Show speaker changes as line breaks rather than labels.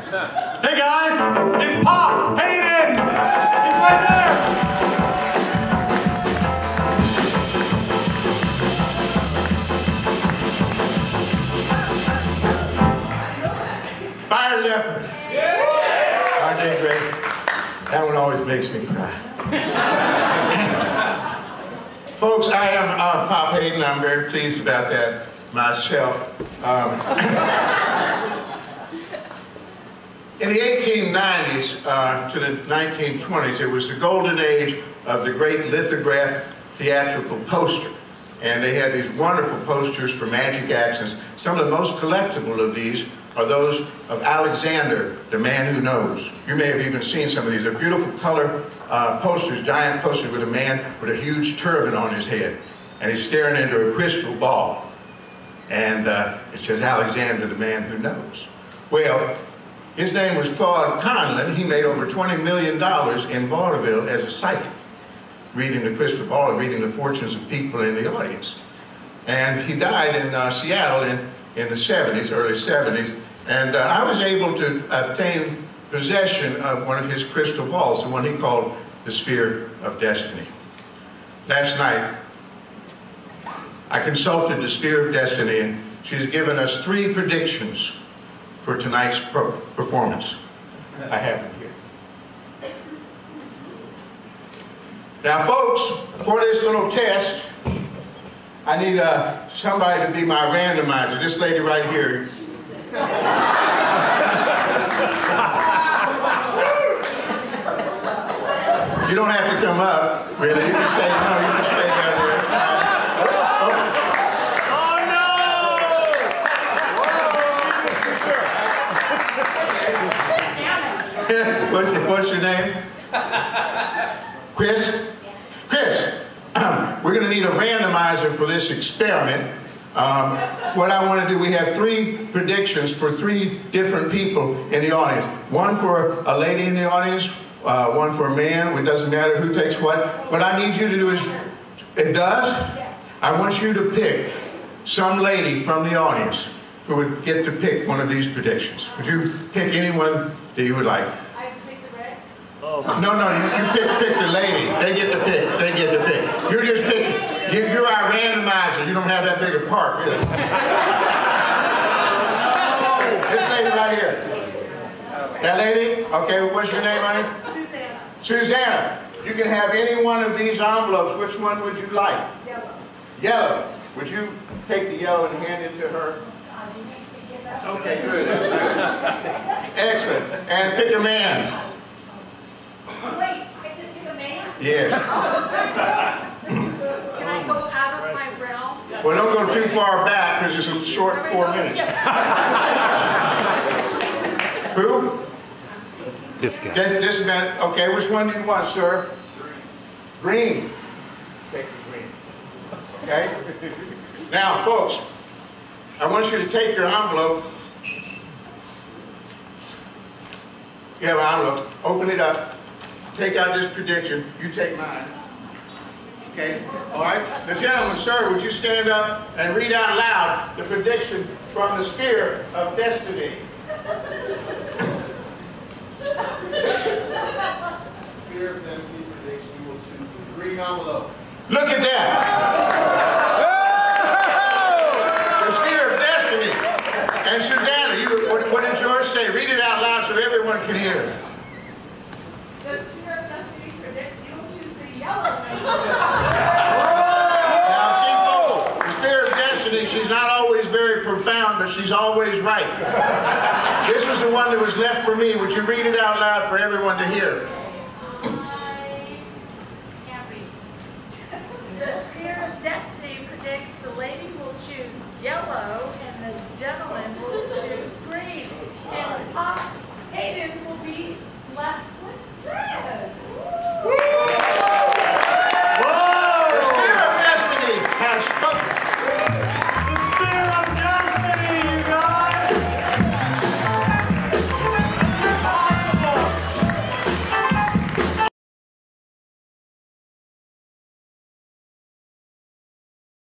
Hey guys, it's Pop Hayden! He's right there!
Fire Leopard. Aren't they great? That one always makes me cry. Folks, I am Pop Hayden. I'm very pleased about that myself. In the 1890s to the 1920s, it was the golden age of the great lithograph theatrical poster. And they had these wonderful posters for magic accents. Some of the most collectible of these are those of Alexander, the Man Who Knows. You may have even seen some of these. They're beautiful color posters, giant posters with a man with a huge turban on his head. And he's staring into a crystal ball. And it says, Alexander, the Man Who Knows. Well, his name was Claude Conlon. He made over $20 million in vaudeville as a psychic, reading the crystal ball and reading the fortunes of people in the audience. And he died in Seattle in the 70s, early 70s. And I was able to obtain possession of one of his crystal balls, the one he called the Sphere of Destiny. Last night, I consulted the Sphere of Destiny, and she's given us 3 predictions for tonight's performance. I have it here. Now, folks, for this little test, I need somebody to be my randomizer. This lady right here. You don't have to come up, really. You can stay. No, you can stay down there. What's your name? Chris? Chris, we're going to need a randomizer for this experiment. What I want to do, we have 3 predictions for 3 different people in the audience. One for a lady in the audience, one for a man. It doesn't matter who takes what. What I need you to do is, it does? Yes. I want you to pick some lady from the audience who would get to pick one of these predictions. Would you pick anyone that you would like?
I have to pick the red?
Oh. No, you pick the lady. They get to pick. They get to pick. You're just picking. You're our randomizer. You don't have that big a part, really. This lady right here. That lady? Okay, what's your name, honey?
Susanna.
Susanna. You can have any one of these envelopes. Which one would you like?
Yellow.
Yellow. Would you take the yellow and hand it to her? Okay, good. That's good. Excellent. And pick a man.
Wait, I can pick a man?
Yeah.
Can I go out of my realm?
Well, don't go too far back because it's a short 4 minutes. Who?
This guy.
This man. Okay, which one do you want, sir? Green. Take the green. Okay? Now, folks, I want you to take your envelope. You have an envelope. Open it up. Take out this prediction. You take mine. Okay? All right? The gentleman, sir, would you stand up and read out loud the prediction from the Sphere of Destiny? Sphere of Destiny prediction. You will choose the green envelope. Look at that! The Sphere of Destiny. And Susanna, what did yours say? Read it out loud so everyone can hear.
The Sphere of Destiny predicts you will choose the yellow man.
Now, see, folks, the Sphere of Destiny, she's not always very profound, but she's always right. This was the one that was left for me. Would you read it out loud for everyone to hear?
I can't read. The Sphere of Destiny predicts the lady will choose yellow and the gentleman will